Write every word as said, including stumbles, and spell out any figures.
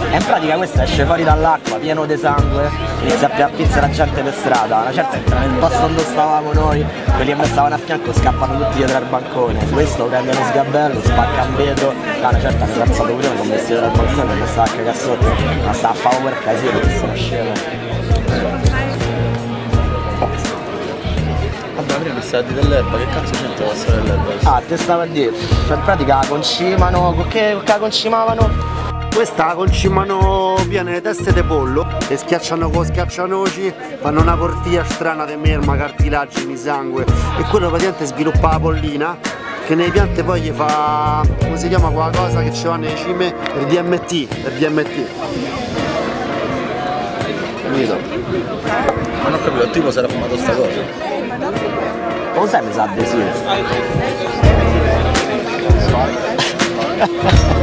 E in pratica questo esce fuori dall'acqua, pieno di sangue, inizia a pizzare la gente per strada, una certa entra nel posto dove stavamo noi, quelli che mi stavano a fianco scappano tutti dietro al bancone, questo prende lo sgabello, spacca un vetro, da una certa mi è alzato pure, mi sono messo dietro al balcone e mi stava a cagare sotto, ma stava a fare per casino perché sono scemo. Vabbè, prima mi stava a dire dell'erba, che cazzo c'entra la storia dell'erba? Ah, te stavo a dire, cioè in pratica concimano, che, che concimavano? Questa concimano piene le teste di pollo, le schiacciano con schiaccianoci, fanno una cortia strana di merma, cartilagini, sangue e quello praticamente sviluppa la pollina che nelle piante poi gli fa, come si chiama quella cosa che ci va nelle cime? Il D M T, il D M T. Capito? Ma non ho capito, il tipo si era fumato sta cosa. Come sai mi sa di sì?